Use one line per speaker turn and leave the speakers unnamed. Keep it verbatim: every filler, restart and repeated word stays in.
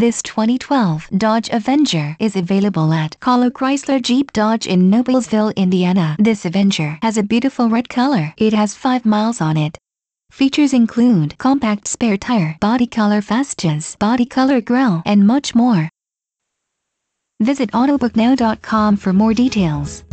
This twenty twelve Dodge Avenger is available at Kahlo Chrysler Jeep Dodge in Noblesville, Indiana. This Avenger has a beautiful red color. It has five miles on it. Features include compact spare tire, body color fascias, body color grille, and much more. Visit autobook now dot com for more details.